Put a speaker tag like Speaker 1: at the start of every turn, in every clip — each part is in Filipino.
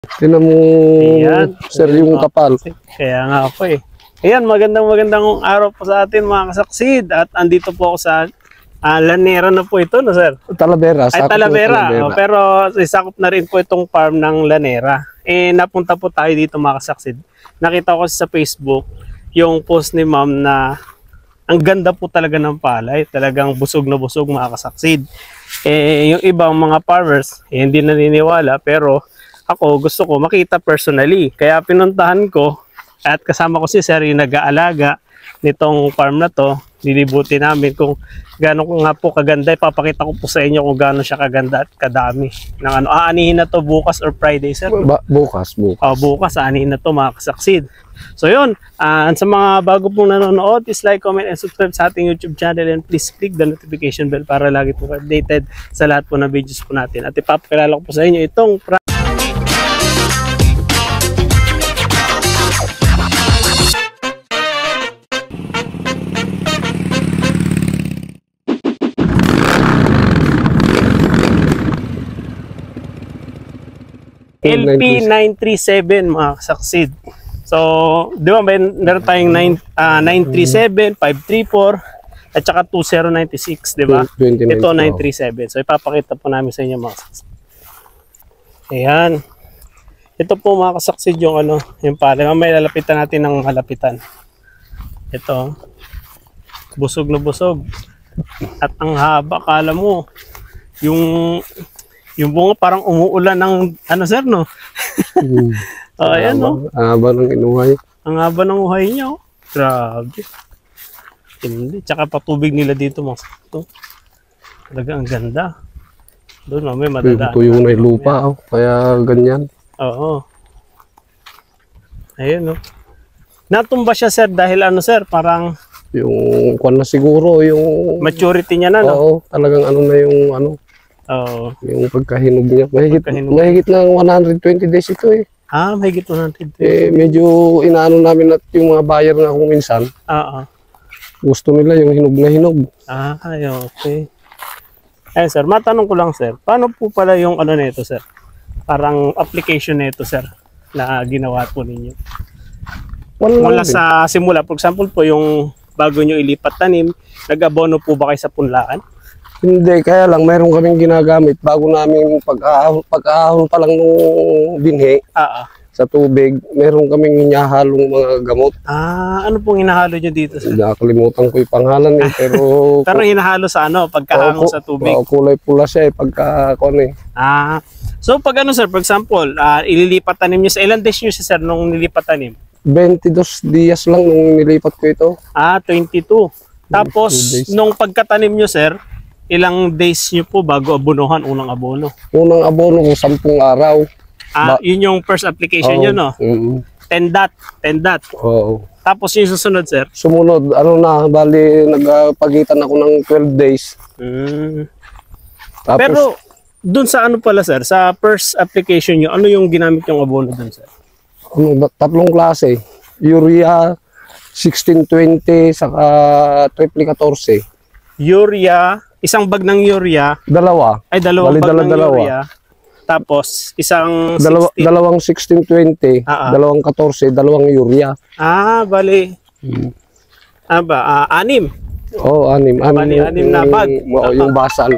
Speaker 1: Tinan mo,
Speaker 2: Ayan.
Speaker 1: sir, yung kapal.
Speaker 2: Kaya nga po eh. Ayan, magandang araw po sa atin mga kasaksid. At andito po ako sa Lanera na po ito, no sir?
Speaker 1: Talavera.
Speaker 2: Ay, Talavera. Oh, pero isakop na rin po itong farm ng Lanera. Eh, napunta po tayo dito mga kasaksid. Nakita ko sa Facebook yung post ni ma'am na ang ganda po talaga ng palay. Talagang busog na busog mga kasaksid. Eh, yung ibang mga farmers, eh, hindi naniniwala. Pero ako gusto ko makita personally. Kaya pinuntahan ko at kasama ko si sir yung nag-aalaga nitong farm na to. Lilibuti namin kung gaano nga po kaganda. Ipapakita ko po sa inyo kung gaano siya kaganda at kadami. Ng ano, aanihin na to bukas or Friday, sir?
Speaker 1: Bukas.
Speaker 2: Bukas, aanihin na to mga kasaksid. So yun, sa mga bago pong nanonood, is like, comment, and subscribe sa ating YouTube channel, and please click the notification bell para lagi po updated sa lahat po na videos po natin. At ipapakilala ko po sa inyo itong LP937 mga kasaksid. So, di ba meron tayong 937, 534 at saka 2096, di ba? Ito 937. So, ipapakita po namin sa inyo mga kasaksid. Ayan. Ito po mga kasaksid yung ano, yung pala. May lalapitan natin ng malapitan. Ito. Busog na busog. At ang haba, kala mo, yung bunga parang umuulan ng ano sir, no? Ayan, no?
Speaker 1: Ang haba ng inuhay.
Speaker 2: Ang haba ng uhay niya, oh. Grabe. Hindi. Tsaka patubig nila dito, mga sakto. Talaga ang ganda. Doon, no? May madadaan.
Speaker 1: Ito yung lupa, oh. Kaya ganyan.
Speaker 2: Oo. Ayun, no? Natumba siya, sir, dahil ano, sir, parang
Speaker 1: Yung kwan na siguro, yung
Speaker 2: maturity niya na, no?
Speaker 1: Oo, talagang ano na yung ano.
Speaker 2: Oo.
Speaker 1: Yung pagkahinog niya. Mahigit na 120 days ito eh.
Speaker 2: Mahigit 100 days.
Speaker 1: Eh, medyo inaano namin at yung mga buyer na kung minsan.
Speaker 2: Oo.
Speaker 1: Gusto nila yung hinog na hinog.
Speaker 2: Okay. Eh, sir, matanong ko lang, sir. Paano po pala yung ano nito, sir? Parang application nito, sir, na ginawa po ninyo? Mula sa simula, for example po, yung bago nyo ilipat tanim, nag-abono po ba kayo sa punlaan?
Speaker 1: Hindi, kaya lang mayroon kaming ginagamit bago namin pag-ahon pa lang nung binhi sa tubig, mayroon kaming hinahalong mga gamot.
Speaker 2: Ano pong hinahalo nyo dito, sir?
Speaker 1: Nakalimutan ko yung pangalan eh, pero
Speaker 2: pero hinahalo sa ano, pagkahangos sa tubig?
Speaker 1: Kulay pula siya eh, pagka-kon eh.
Speaker 2: So pag ano, sir, for example, ililipat tanim nyo, sa ilang days nyo siya, sir, nung nilipat tanim?
Speaker 1: 22 dias lang nung nilipat ko ito.
Speaker 2: 22. Tapos, nung pagkatanim nyo, sir, ilang days nyo po bago abonohan, unang abono?
Speaker 1: Unang abono ko, 10 araw.
Speaker 2: Yun yung first application nyo, no? 10 dot.
Speaker 1: Oo.
Speaker 2: Tapos yung susunod, sir?
Speaker 1: Sumunod, ano na, bali, nagpagitan ako ng 12 days. Tapos,
Speaker 2: pero, dun sa ano pala, sir, sa first application nyo, ano yung ginamit yung abono dun, sir?
Speaker 1: Tatlong klase. Urea 1620 saka triple 14.
Speaker 2: Urea, isang bag ng urea.
Speaker 1: Dalawa.
Speaker 2: Ay, dalawang bag ng urea. Tapos,
Speaker 1: dalawang 1620, dalawang 14, dalawang urea.
Speaker 2: Bali. Anim.
Speaker 1: Anim.
Speaker 2: Anim na bag.
Speaker 1: Yung basal.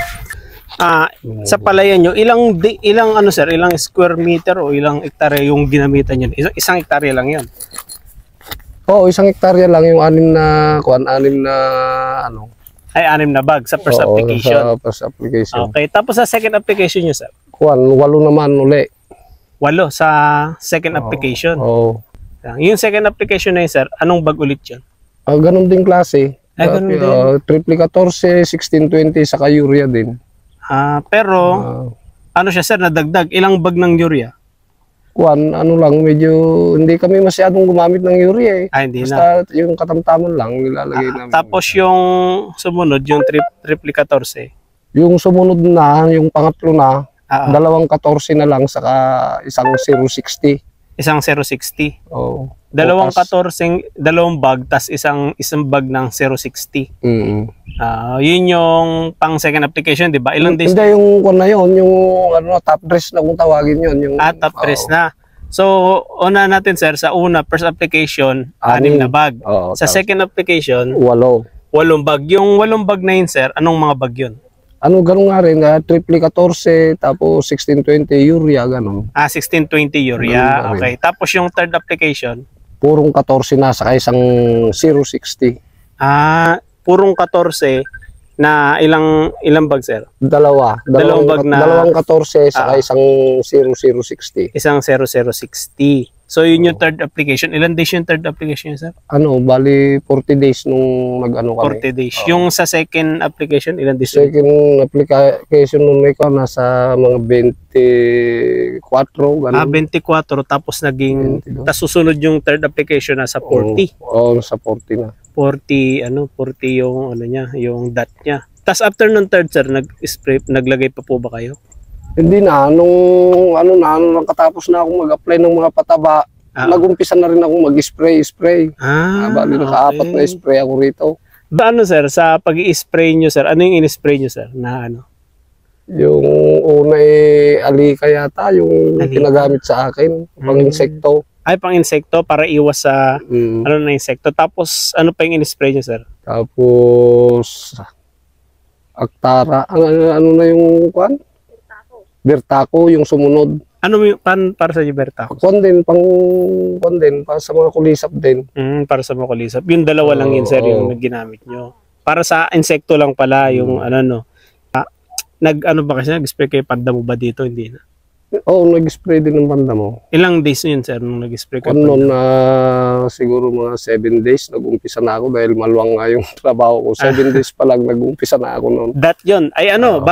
Speaker 2: Sa palayan nyo, ilang ano sir, ilang square meter o ilang hektarya yung ginamitan nyo? Isang hektarya lang yan?
Speaker 1: Isang hektarya lang yung anim na ano.
Speaker 2: Ay, 6 na bag sa first application?
Speaker 1: Sa first application.
Speaker 2: Okay, tapos sa second application nyo, sir?
Speaker 1: 8 naman uli.
Speaker 2: 8 sa second application? Yung second application na yun, sir, anong bag ulit yun?
Speaker 1: Ganun din klase.
Speaker 2: Ganun din?
Speaker 1: Triple 14, 1620, saka urea din.
Speaker 2: Pero, ano siya, sir, nadagdag? Ilang bag ng urea?
Speaker 1: Ano lang, medyo hindi kami masyadong gumamit ng urea eh.
Speaker 2: Hindi
Speaker 1: basta na. Yung katamtaman lang nilalagay namin.
Speaker 2: Tapos yung sumunod, yung triple 14?
Speaker 1: Yung sumunod na, yung pangatlo na, dalawang 14 na lang, saka isang 060.
Speaker 2: Isang 060.
Speaker 1: Oo.
Speaker 2: Dalawang
Speaker 1: Bukas.
Speaker 2: 14, dalawang bag, tas isang bag ng 060.
Speaker 1: Mm.
Speaker 2: Yun yung pang second application, di ba? Ilang days?
Speaker 1: Hindi, yung kung na yun, yung ano, top dress na kung tawagin yun. Yung,
Speaker 2: Top dress na. So, una natin sir, sa una, first application, 6 na bag.
Speaker 1: Oo,
Speaker 2: Sa second application,
Speaker 1: 8.
Speaker 2: 8 bag. Yung 8 bag na yun sir, anong mga bag yun?
Speaker 1: Ano, ganun nga rin, triple 14, tapos 1620 urea, ganun.
Speaker 2: 1620 urea.
Speaker 1: Ganun na rin.
Speaker 2: Okay. Tapos yung third application,
Speaker 1: Purong 14 na, saka isang 060.
Speaker 2: purong 14 na ilang bag sir?
Speaker 1: Dalawang
Speaker 2: bag na-
Speaker 1: dalawang 14, saka isang 0060.
Speaker 2: Isang 0060. So yun yung third application. Ilan days yung third application sir?
Speaker 1: Ano, bali 40 days nung nag-ano kami.
Speaker 2: 40 days. Yung sa second application, ilan days yun?
Speaker 1: Second application nung may ko, nasa mga 24, ganun.
Speaker 2: 24 tapos naging
Speaker 1: 22.
Speaker 2: tapos susunod yung third application na sa 40.
Speaker 1: Oo, nasa 40 na.
Speaker 2: 40 yung ano niya, yung dot niya. Tapos after nung third sir, naglagay pa po ba kayo?
Speaker 1: Hindi na, nung nang katapos na akong mag-apply ng mga pataba, nag-umpisa na rin ako mag-spray. Bali naka-4 na spray ako rito.
Speaker 2: Ano sir, sa pag-i-spray nyo sir, ano yung in-spray nyo sir? Na ano?
Speaker 1: Yung una alika yata, yung pinagamit sa akin, pang insekto.
Speaker 2: Ay, pang insekto para iwas sa ano na insekto. Tapos ano pa yung in-spray nyo sir?
Speaker 1: Tapos Aktara, ano na yung kwan? Bertaco, yung sumunod.
Speaker 2: Ano yung para sa Liberta?
Speaker 1: Kwan din, para sa mga kulisap din.
Speaker 2: Para sa mga kulisap. Yung dalawa lang yun sir, yung ginamit nyo. Para sa insekto lang pala, yung nag-ano ba kasi, nag-spray kayo pandamo ba dito? Hindi na.
Speaker 1: Oo, nag-spray din ng pandamo.
Speaker 2: Ilang days yun sir, nung nag-spray kayo
Speaker 1: Noon na siguro mga 7 days, nag-umpisa na ako dahil maluwang nga yung trabaho ko. 7 days pa lang, nag-umpisa na ako noon.
Speaker 2: That yun. Ay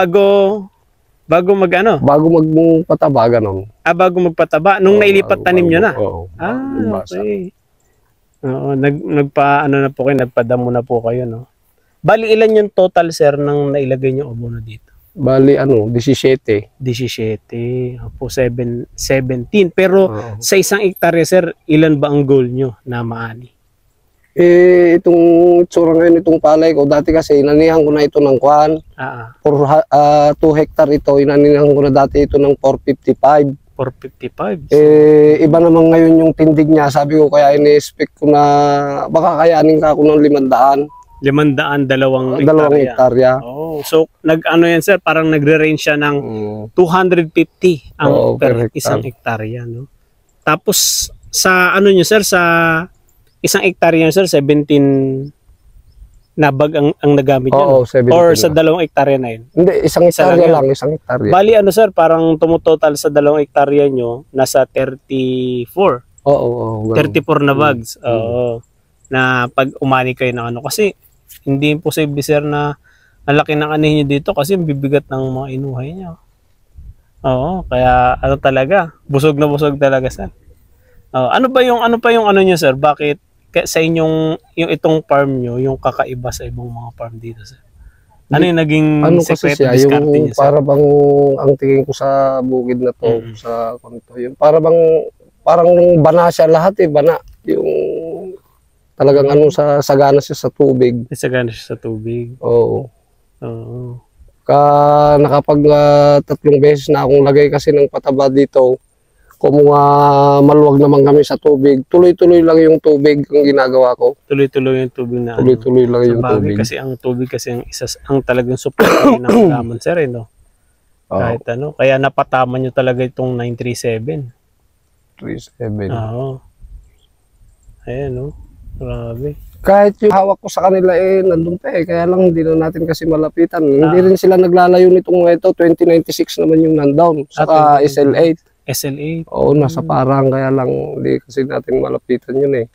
Speaker 2: bago mag-ano?
Speaker 1: Bago magpataba, ganon.
Speaker 2: Bago magpataba. Nung nailipat tanim nyo na?
Speaker 1: Oo.
Speaker 2: Okay. Oo, nagpa-ano na po kayo, nagpadamo na po kayo, no? Bali, ilan yung total, sir, nang nailagay nyo abono dito?
Speaker 1: Bali, 17.
Speaker 2: 17. Opo, 17. Pero sa isang hektarya, sir, ilan ba ang goal nyo na maani?
Speaker 1: Itong itsura ngayon, itong palay ko, dati kasi inanihan ko na ito ng kwan. For 2 hectare ito, inanihan ko na dati ito ng 455.
Speaker 2: 455?
Speaker 1: Iba naman ngayon yung tindig niya. Sabi ko kaya ini-expect ko na baka kayanin ka ako ng 500.
Speaker 2: 500, dalawang
Speaker 1: hektarya.
Speaker 2: So nag-ano yan sir, parang nagre-range siya ng 250 ang per isang hektarya, no? Tapos sa ano nyo sir, sa isang hektarya sir, 17 na bag ang nagamit nyo? 17 or sa 2 hektarya na yun?
Speaker 1: Hindi, isang hektarya lang, isang hektarya.
Speaker 2: Bali ano sir, parang tumutotal sa 2 hektarya nyo, nasa 34. 34 na bags. Na pag umani kayo ng ano, kasi hindi imposible sir na ang laki ng anihin nyo dito kasi bibigat ng mga inuhay nyo. Kaya ano talaga, busog na busog talaga sir. Ano pa yung ano nyo sir, bakit sa inyong yung itong farm nyo yung kakaiba sa ibang mga farm dito sir? Ano yung naging sekreto diskarte nyo sir?
Speaker 1: Para bang ang tingin ko sa bukid na to, sa kanto, yung parang bana siya lahat bana yung talagang sagana siya sa tubig.
Speaker 2: Sagana siya sa tubig.
Speaker 1: Oo. Nakapag 3 beses na akong lagay kasi ng pataba dito. Kung maluwag naman kami sa tubig, tuloy-tuloy lang yung tubig ang ginagawa ko.
Speaker 2: Tuloy-tuloy yung tubig na
Speaker 1: tuloy-tuloy lang yung tubig.
Speaker 2: Kasi ang tubig kasi ang talagang support ng halaman sir, no? Kahit ano, kaya napatama nyo talaga itong 937.
Speaker 1: 37.
Speaker 2: Ayan, no? Grabe.
Speaker 1: Kahit yung hawak ko sa kanila nandun pa kaya lang hindi na natin kasi malapitan. Hindi rin sila naglalayo nitong ito, 2096 naman yung nandown. Saka SL8.
Speaker 2: SL8?
Speaker 1: Oo, nasa parang kaya lang hindi kasi natin malapitan yun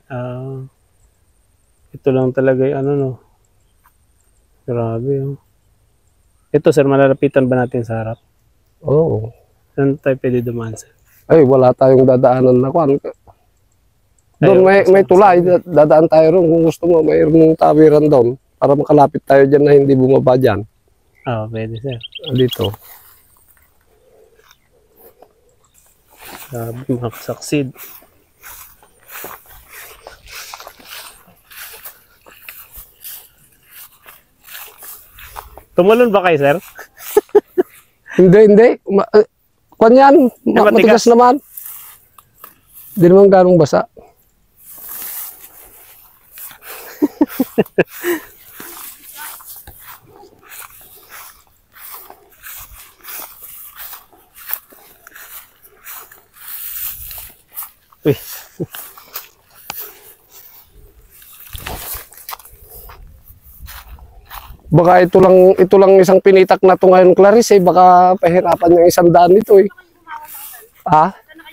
Speaker 2: Ito lang talaga yung ano, no? Grabe, Ito sir, malalapitan ba natin sa harap?
Speaker 1: Oo.
Speaker 2: Saan tayo pwede dumaan sir?
Speaker 1: Ay, wala tayong dadaanan na kwan. Doon may tulay, dadaan tayo ron kung gusto mo, mayroong tawiran doon para makalapit tayo dyan na hindi bumaba dyan.
Speaker 2: Pwede sir.
Speaker 1: Dito.
Speaker 2: Grabe mga kasaksid. Tumalon ba kayo, sir?
Speaker 1: Hindi. Kwan yan,
Speaker 2: matigas
Speaker 1: matigas naman. Hindi naman ganong basa.
Speaker 2: Uy.
Speaker 1: Baka ito lang isang pinitak na to ngayon, Clarice, eh. Baka pahirapan yung 100 nito, eh. Ha?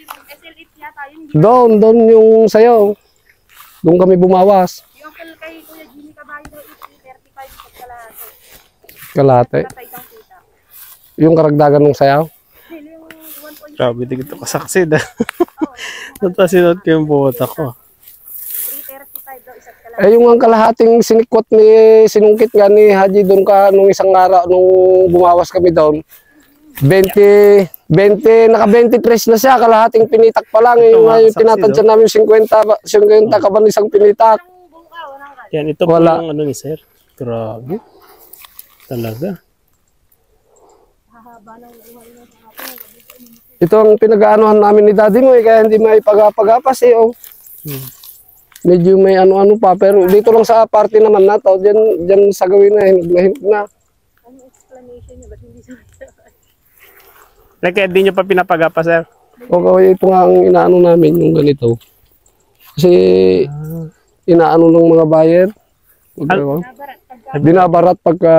Speaker 1: Doon yung sayo. Doon kami bumawas.
Speaker 3: Yung kay Kuya Jimmy Caballo, 35 sa kalahati.
Speaker 1: Kalate.
Speaker 3: Patay kang kita.
Speaker 1: Yung karagdagan ng sayaw.
Speaker 3: Dahil yung 1.3,
Speaker 2: Grabe dito kasaksid. Natasinod ko yung buhot ako.
Speaker 3: 335 daw isa't kalahati.
Speaker 1: Eh, yung ang kalahating sinikot ni sinungkit nga ni Haji doon ka nung isang araw, nung bumawas kami doon. 20, naka 23 na siya, kalahating pinitak pa lang.
Speaker 2: Ito,
Speaker 1: Yung
Speaker 2: mga
Speaker 1: ngayon
Speaker 2: saksi,
Speaker 1: tinatansya namin 50 ka ba isang pinitak.
Speaker 3: Ang buka, walang kal.
Speaker 2: Yan, ito
Speaker 1: Wala.
Speaker 2: po yung ano ni sir. Grabe. Talaga.
Speaker 3: Hahaba ng buhay mo sa atin.
Speaker 1: Ito ang pinag-aanohan namin ni daddy mo, eh, kaya hindi may pag-agapas eh. Oh.
Speaker 2: Hmm.
Speaker 1: Medyo may ano-ano pa, pero dito lang sa party naman na to, dyan sa gawin na, hinog na.
Speaker 3: Ano explanation niya? Ba't hindi sa
Speaker 2: Kaya di nyo pa pinapagapa, sir?
Speaker 1: Okay, ito nga ang inaano namin, yung ganito. Kasi inaano ng mga buyer.
Speaker 3: nabarat? Pagka
Speaker 1: Binabarat pagka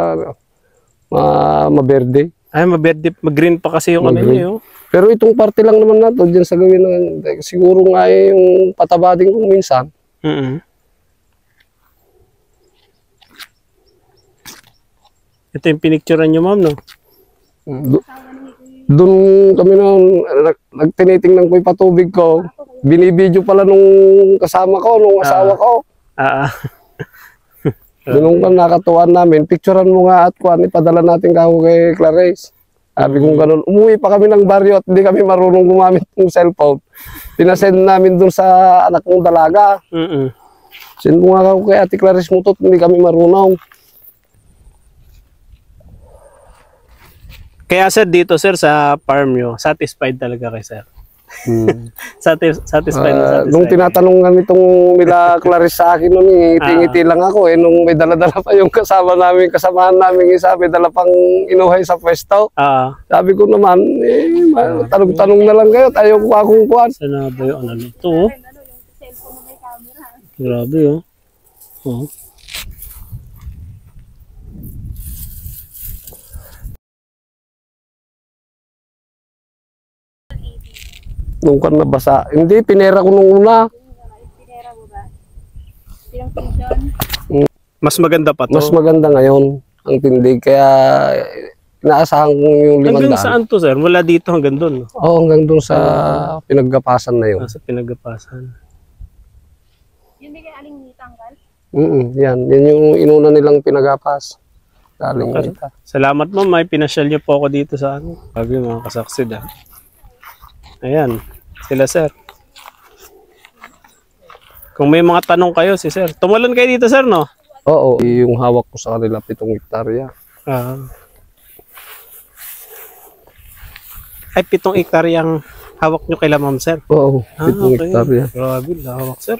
Speaker 1: maberde.
Speaker 2: Ay, mag-green pa kasi yung ano
Speaker 1: Mag-green.
Speaker 2: niyo.
Speaker 1: Pero itong party lang naman na to, dyan sa gawin na, siguro nga eh, yung pataba din kung minsan.
Speaker 2: Ito yung pinicturean nyo, ma'am, no?
Speaker 1: Doon kami nung nagtinitingnan ko yung patubig ko. Binibidyo pala nung kasama ko, nung asawa ko.
Speaker 2: Ah, ah.
Speaker 1: Doon ka nakatuan namin, picturean mo nga at kuhan, ipadala natin kako kay Clarice. Sabi kong ganun, umuwi pa kami ng baryo at hindi kami marunong gumamit ng cellphone. Pinasend namin doon sa anak kong dalaga. Send mo nga kako kay Ate Clarice Mutot, hindi kami marunong.
Speaker 2: Kaya, sir, dito, sir, sa farm nyo, satisfied talaga kay sir. Satisfied na satisfied.
Speaker 1: Nung tinatanungan itong nila Clarice sa akin nun, ngiti-ngiti lang ako eh. Nung may dala-dala pa yung kasamahan namin isa, may dala pang inuhay sa pwesto. Sabi ko naman, tanong-tanong na lang kayo, tayo ko akong kuhan.
Speaker 2: Sana ba yung ano nito, oh?
Speaker 3: ano, yung cellphone na may camera.
Speaker 2: Grabe, oh. Oh.
Speaker 1: Nung kan nabasa. Hindi, pinera ko nung una.
Speaker 3: Pinera mo ba? Pinang pension?
Speaker 2: Mas maganda pa to.
Speaker 1: Mas maganda ngayon ang tindig. Kaya inaasahan ko yung
Speaker 2: Hanggang
Speaker 1: 500.
Speaker 2: saan to, sir? Mula dito hanggang doon, no?
Speaker 1: Oo, hanggang doon sa pinaggapasan na yun.
Speaker 2: Nasa pinagapasan.
Speaker 3: Yun may kay Aling Tanggal?
Speaker 1: Yan yung inuna nilang pinagapas. Galing kita.
Speaker 2: Salamat, ma'am. May pinasyal niyo po ako dito sa ano. Sabi mga kasaksid, ah. Ayan. Sila, sir. Kung may mga tanong kayo, si sir. Tumalon kayo dito, sir, no?
Speaker 1: Oo, yung hawak ko sa kanila 7 hektarya.
Speaker 2: Ay, 7 hektaryang hawak nyo kay ma'am, sir.
Speaker 1: Oo, 7 hektarya.
Speaker 2: Grabe, hawak, sir.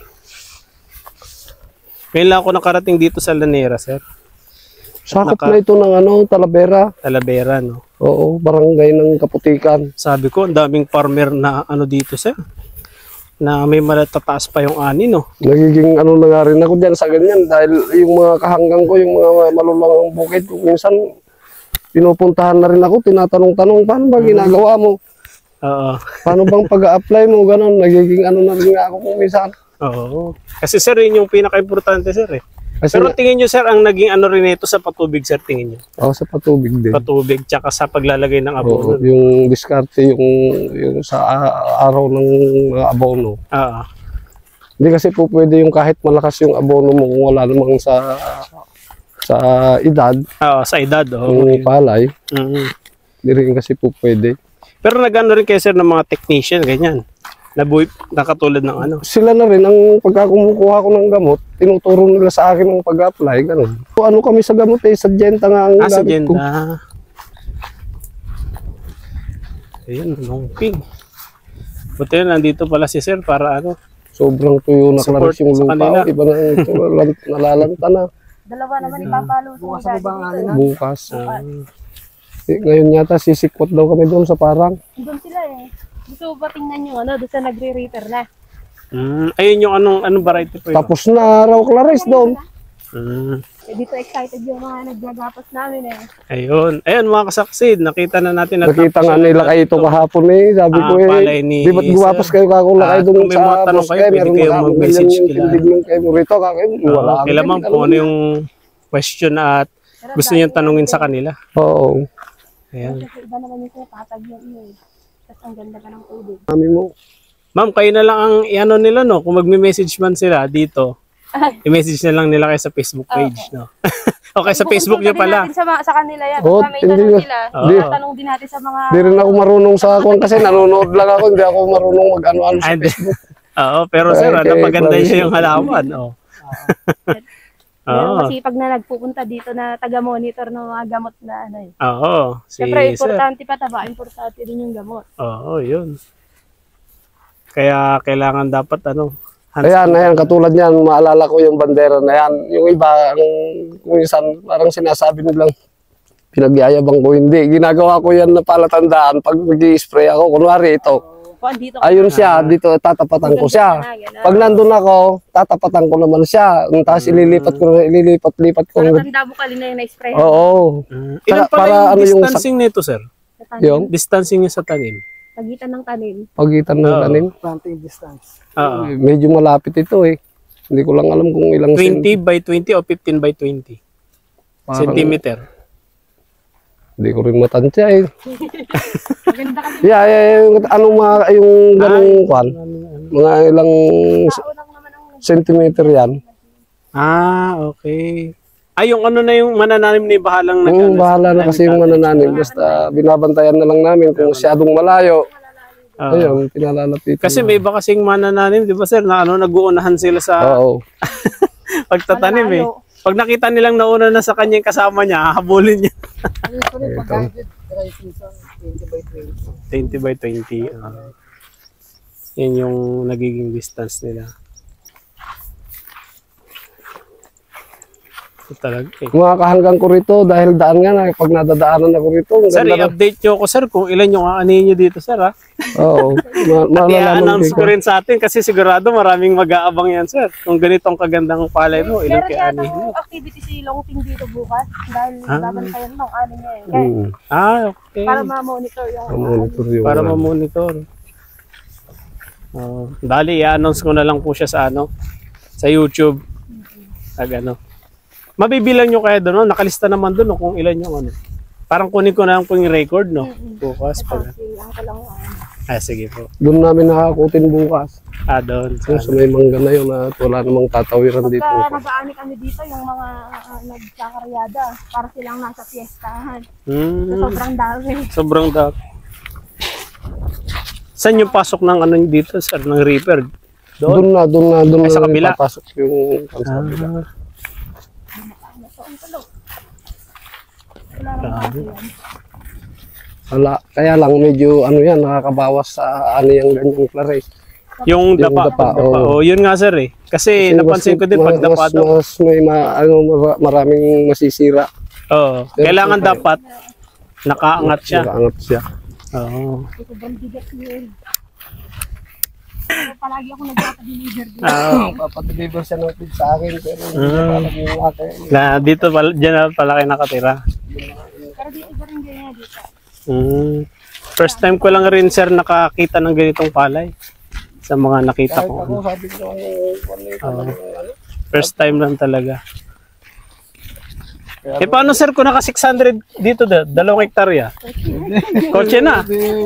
Speaker 2: Ngayon lang ako nakarating dito sa Lanera, sir.
Speaker 1: Sakop na ito ng ano, Talavera.
Speaker 2: Talavera, no?
Speaker 1: Oo, barangay ng Kaputikan.
Speaker 2: Sabi ko, ang daming farmer na ano dito, sir. Na may malatataas pa yung ani, no?
Speaker 1: Nagiging ano na nga rin ako dyan sa ganyan dahil yung mga kahanggang ko, yung mga malulang bukid, minsan pinupuntahan na rin ako, tinatanong-tanong, paano ba ginagawa mo?
Speaker 2: Oo.
Speaker 1: Paano bang pag-a-apply mo? Ganon, nagiging ano na rin nga ako kung minsan.
Speaker 2: Oo. Kasi, sir, yun yung pinaka-importante, sir, eh.
Speaker 1: Kasi,
Speaker 2: Pero tingin nyo, sir, ang naging ano rin ito sa patubig, sir, tingin nyo?
Speaker 1: sa patubig din.
Speaker 2: Patubig, tsaka sa paglalagay ng
Speaker 1: Oo,
Speaker 2: abono.
Speaker 1: yung diskarte, yung sa araw ng mga abono.
Speaker 2: Oo.
Speaker 1: Hindi kasi po pwede yung kahit malakas yung abono mo kung wala namang sa edad,
Speaker 2: Oo, sa edad, oo.
Speaker 1: yung palay,
Speaker 2: Mhm.
Speaker 1: hindi rin kasi po pwede.
Speaker 2: Pero nag-ano rin kayo sir ng mga technician, ganyan. Na katulad ng ano.
Speaker 1: Sila na rin, ang pagka kumukuha ko ng gamot, tinuturo nila sa akin ang pag-apply, ganun. So, ano kami sa gamot eh, Syngenta nga ang
Speaker 2: Sa
Speaker 1: gamit ko.
Speaker 2: agenda. Ayun, longping. Buti yun, nandito pala si sir para ano.
Speaker 1: Sobrang tuyo na
Speaker 2: Support
Speaker 1: klaris yung
Speaker 2: sa
Speaker 1: lupa.
Speaker 2: kanila.
Speaker 1: Iba na ito, nalalanta na.
Speaker 3: Dalawa naman ipapalo sa mga
Speaker 1: Bukas.
Speaker 2: Ah,
Speaker 1: Ngayon yata sisikwat daw kami doon sa parang.
Speaker 3: Doon sila eh. Gusto mo ba tingnan yung ano, doon sa nagre-reaper na?
Speaker 2: ayun yung anong variety po yun.
Speaker 1: Tapos na raw klaris doon.
Speaker 3: Eh, dito excited yung mga naggagapas namin eh.
Speaker 2: Ayun. Ayun mga kasaksid, nakita na natin.
Speaker 1: Nakita nga nila kayo ito kahapon eh. Sabi ko
Speaker 2: palay
Speaker 1: eh,
Speaker 2: ni
Speaker 1: di ba't gumapas kayo kakong lakay doon
Speaker 2: kung may mga
Speaker 1: sa
Speaker 2: tanong
Speaker 1: boss
Speaker 2: kayo,
Speaker 1: kayo.
Speaker 2: pwede
Speaker 1: Meron
Speaker 2: kayo
Speaker 1: mga
Speaker 2: mag-message
Speaker 1: yung
Speaker 2: kila.
Speaker 1: tindig kayo mo rito. Wala kami.
Speaker 2: Kailangan po ano yung question at gusto niyong tanungin sa kanila.
Speaker 1: Oo.
Speaker 2: Ayan.
Speaker 3: Kasi iba naman yung tatag yung iyo eh. Tapos ang ganda ka ng tubig.
Speaker 1: Kami mo.
Speaker 2: Ma'am, kayo na lang ang i-ano nila, no? Kung magme-message man sila dito, i-message na lang nila kayo sa Facebook page, no? Okay, sa Facebook nyo pala.
Speaker 3: Natin sa kanila yan.
Speaker 1: Oo,
Speaker 3: Basta may
Speaker 1: hindi
Speaker 3: tanong
Speaker 1: na.
Speaker 3: sila.
Speaker 1: Di.
Speaker 3: Tanong din natin sa mga...
Speaker 1: Di rin ako marunong sa akon kasi nanonood lang ako. Hindi ako marunong mag-ano-ano sa
Speaker 2: Ay, di.
Speaker 1: Facebook.
Speaker 2: Oo, pero sir,
Speaker 1: Ay, kay
Speaker 2: napaganda
Speaker 1: Clarice.
Speaker 2: niyo yung halaman. Oh.
Speaker 3: Meron
Speaker 2: Oo.
Speaker 3: masipag na nagpupunta dito na taga-monitor ng mga gamot na ano eh.
Speaker 2: Oo, si
Speaker 3: Siyempre,
Speaker 2: sir.
Speaker 3: importante pa taba. Importante din yung gamot.
Speaker 2: Oo, yun. Kaya kailangan dapat ano,
Speaker 1: Ayan, katulad niyan, maalala ko yung bandera na yan. Yung iba, kung minsan, parang sinasabi nilang pinagyayabang ko, hindi. Ginagawa ko yan na palatandaan pag mag-i-spray ako. Kunwari ito,
Speaker 3: Kung dito
Speaker 1: ayun siya, dito tatapatan ko siya. Pag nandun ako, tatapatan ko naman siya. Tapos ililipat ko.
Speaker 3: Palatanda mo kalina yung na-spray.
Speaker 1: Oo.
Speaker 2: Ilan
Speaker 1: Para
Speaker 2: pala
Speaker 1: ano
Speaker 2: yung
Speaker 1: yung
Speaker 2: distancing nito, sir?
Speaker 1: Yung
Speaker 2: Distancing niyo sa tanim.
Speaker 3: Pagitan ng tanim.
Speaker 1: pagitan ng
Speaker 2: Oo.
Speaker 1: tanim.
Speaker 2: Oo.
Speaker 1: Medyo malapit ito eh. Hindi ko lang alam kung ilang
Speaker 2: 20 by 20 o 15 by 20
Speaker 1: Parang-
Speaker 2: centimeter.
Speaker 1: Hindi ko rin matansya eh.
Speaker 3: Maganda kasi.
Speaker 1: Yung anong mga, yung ganung kwan, mga ilang
Speaker 3: Tao lang naman ang
Speaker 1: centimeter yan.
Speaker 2: Okay. Ay, yung ano na yung manananim ni bahalang
Speaker 1: Bahala na kasi yung manananim. Basta binabantayan na lang namin kung masyadong malayo. Ayun, pinalalapitan.
Speaker 2: Kasi may iba kasing manananim, di ba sir, na ano, nag-uunahan sila sa
Speaker 1: Oo.
Speaker 2: pagtatanim eh. Pag nakita nilang nauna na sa kanya yung kasama niya, hahabulin niya. 20 by 20. Yan yung nagiging distance nila. Ito talaga eh.
Speaker 1: Kumakahanggang ko rito dahil daan nga na pag nadadaanan ako rito. Ang
Speaker 2: Sir,
Speaker 1: ganda na.
Speaker 2: i-update nyo ako sir kung ilan yung aanihin nyo dito sir ha.
Speaker 1: Oo. Malalaman
Speaker 2: I-announce ko
Speaker 1: ko.
Speaker 2: rin sa atin kasi sigurado maraming mag-aabang yan sir. Kung ganitong kagandang palay mo, ilang
Speaker 3: Meron siya
Speaker 2: kaya mo.
Speaker 3: activity si Longping dito bukas dahil babantayan ng ano niya eh. Kaya,
Speaker 2: Okay.
Speaker 3: para ma-monitor yung
Speaker 1: Monitor yung
Speaker 2: Para ma-monitor. Dali, i-announce ko na lang po siya sa ano, sa YouTube. Pag ano. Mabibilang nyo kaya doon, no? Nakalista naman doon no? Kung ilan yung ano. Parang kunin ko na lang po yung record, no? Bukas pag.
Speaker 3: Ang lang
Speaker 2: Sige po.
Speaker 1: Doon namin nakakutin bukas.
Speaker 2: Doon.
Speaker 1: Yung sa may mangga na yun at wala namang tatawiran dito.
Speaker 3: Pagka nag-aani kami dito, yung mga nagkakaryada, para silang nasa fiestahan. Sobrang dami.
Speaker 2: Sobrang dami. Saan yung pasok ng ano dito, sir? Ng reaper? Doon?
Speaker 1: Doon
Speaker 2: Ay, sa
Speaker 1: na
Speaker 2: kabila?
Speaker 1: papasok yung kabila. Wala, kaya lang medyo ano yan, nakakabawas sa ano yung ganyang Clarice.
Speaker 2: Yung
Speaker 1: Yung
Speaker 2: dapa.
Speaker 1: dapa,
Speaker 2: Oo, yun nga, sir eh. Kasi napansin ko din pag dapa daw.
Speaker 1: mas may maraming masisira.
Speaker 2: Oo. Kailangan dapat nakaangat siya.
Speaker 1: Nakaangat siya.
Speaker 2: Oo.
Speaker 3: Sobrang bigat yun. Palagi ako nagpapa-deliver dito.
Speaker 1: Papadeliver siya ng feed sa akin pero hindi niya pa alam yung akin.
Speaker 2: Na dito pala, dyan na pala kayo nakatira.
Speaker 3: Pero dito iba rin ganyan dito.
Speaker 2: First time ko lang rin sir nakakita ng ganitong palay. Sa mga nakita
Speaker 1: Kahit
Speaker 2: ko.
Speaker 1: ako sabi ko ano.
Speaker 2: First time lang talaga. Paano sir kung naka 600 dito 2 hektarya? Kotse na.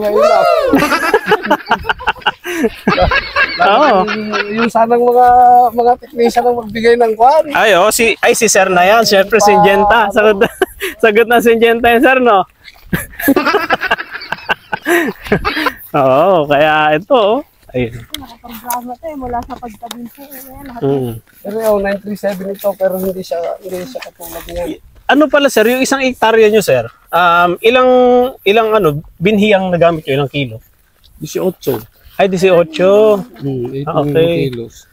Speaker 2: Oo.
Speaker 1: Yung sanang mga technician ang magbigay ng kwan.
Speaker 2: Si sir na yan. Siyempre, Syngenta. Sagot na Syngenta yan, sir, no? Oo, kaya ito, oh. Ayun.
Speaker 3: Nakaprograma to eh, mula sa pagkabinso. Ayan, lahat.
Speaker 1: Pero yung 937 ito, pero hindi siya katulad niya.
Speaker 2: Ano pala sir, yung isang hektarya nyo sir, ilang ano, binhi ang nagamit nyo, ilang kilo?
Speaker 1: 18.
Speaker 2: Ay, 18.
Speaker 1: 18
Speaker 2: Okay.
Speaker 1: kilos.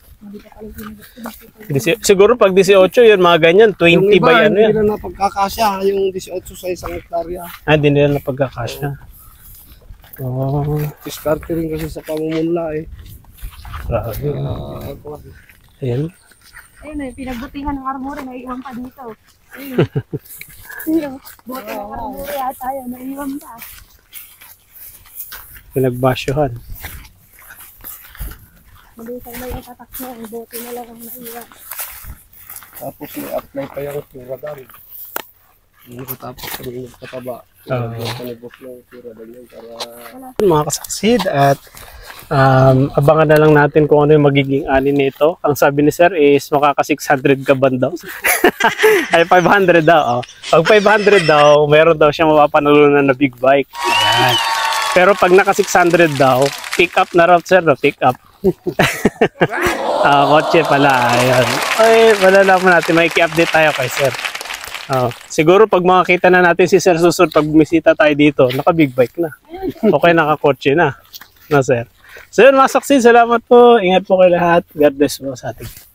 Speaker 2: Siguro pag 18, yun mga ganyan, 20
Speaker 1: Yung iba,
Speaker 2: by ano
Speaker 1: hindi
Speaker 2: yan.
Speaker 1: nila napagkakasya yung 18 sa isang hektarya.
Speaker 2: Ah, hindi nila napagkakasya. Oh,
Speaker 1: Diskarte rin kasi sa pamumula eh.
Speaker 2: grabe. Ayan.
Speaker 3: Ayun eh, pinagbutihan ng armore, naiiwan pa dito. Ayun. Buti ng armore yata yun, naiiwan pa.
Speaker 2: Pinagbasyuhan.
Speaker 3: Mali sa may itatak mo, ang buti na lang ang naiiwan.
Speaker 1: Tapos may apply pa yung turadan. Nakatapos kami magpataba.
Speaker 2: Ah.
Speaker 1: Panibok ng turadan yun para...
Speaker 2: Mga kasaksid at abangan na lang natin kung ano yung magiging ani nito. Ang sabi ni sir is makaka 600 ka ban daw. Ay 500 daw. Oh. Pag 500 daw, meron daw siyang mapapanalunan na big bike. Ayan. Pero pag naka 600 daw, pick up na raw sir, no? Pick up. Kotse pala. Ayan. Ay, malalaman natin. May i-update tayo kay sir. Siguro pag makakita na natin si sir susunod pag bumisita tayo dito, naka big bike na. Okay, naka kotse na. Na sir. So yun mga saksi, salamat po. Ingat po kayo lahat. God bless po sa ating.